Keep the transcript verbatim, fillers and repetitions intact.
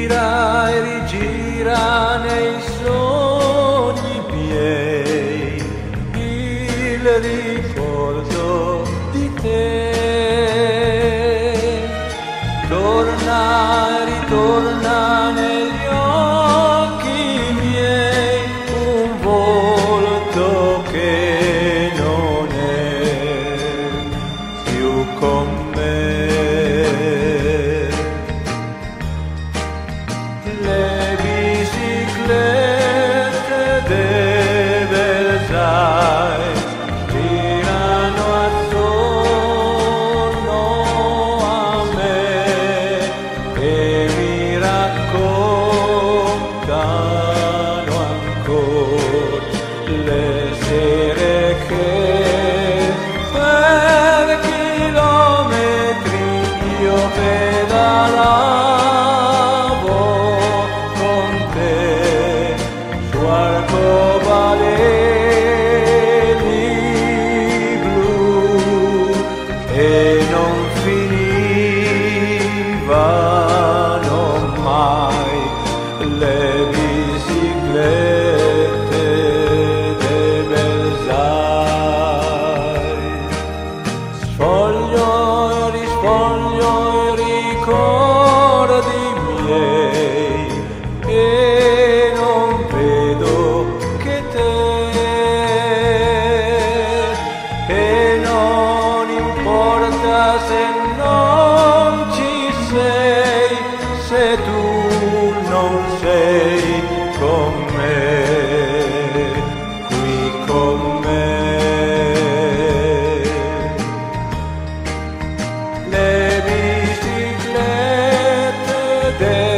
gira e rigira nei sogni miei il ricordo di te. Torna, ritorna negli occhi miei un volto che non è più con me. Le biciclette dei Versailles girano attorno a me e mi raccontano ancora le sere che per chilometri io pedalavo con te su arcobaleni blu e non finivano mai le biciclette dei Versailles. Sfoglio e risfoglio i ricordi miei e non vedo che te, e non importa se non ci sei, se tu non sei con me, qui con me. Le biciclette